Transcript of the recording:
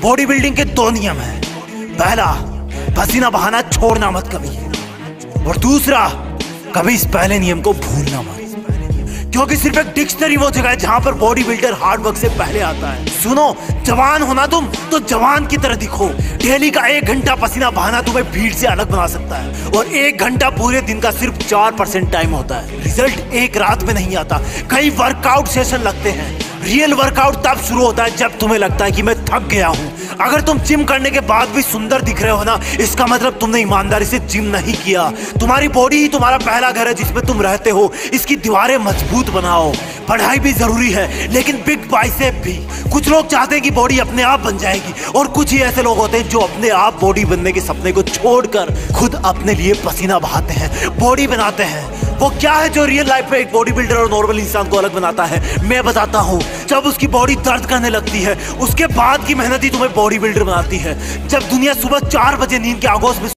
Body building के दो नियम हैं। पहला, पसीना बहाना छोड़ना मत कभी, और दूसरा, कभी इस पहले नियम को भूलना मत, क्योंकि सिर्फ एक डिक्शनरी वो जगह है जहां पर बॉडी बिल्डर हार्ड वर्क से पहले आता है। सुनो, जवान होना तुम तो जवान की तरह दिखो। डेली का 1 घंटा पसीना बहाना तुम्हें भीड़ से अलग बना सकता है, और 1 घंटा पूरे दिन का सिर्फ 4% टाइम होता है। रिजल्ट एक रात में नहीं आता, कई वर्कआउट सेशन लगते हैं। रियल वर्कआउट तब शुरू होता है जब तुम्हें लगता है कि मैं थक गया हूं। अगर तुम जिम करने के बाद भी सुंदर दिख रहे हो ना, इसका मतलब तुमने ईमानदारी से जिम नहीं किया। तुम्हारी बॉडी ही तुम्हारा पहला घर है जिसमें तुम रहते हो। इसकी दीवारें मजबूत बनाओ। पढ़ाई भी जरूरी है, लेकिन बिग बाइसेप भी। कुछ लोग चाहते हैं कि बॉडी अपने आप बन जाएगी, और कुछ ही ऐसे लोग होते हैं जो अपने आप बॉडी बनने के सपने को छोड़कर खुद अपने लिए पसीना बहाते हैं, बॉडी बनाते हैं। वो क्या है जो रियल लाइफ में एक बॉडी बिल्डर और नॉर्मल इंसान को अलग बनाता है? मैं बताता हूँ। जब उसकी बॉडी दर्द करने लगती है, उसके बाद की मेहनत ही तुम्हें बॉडी बिल्डर बनाती है। जब दुनिया सुबह 4 बजे नींद के आगोश में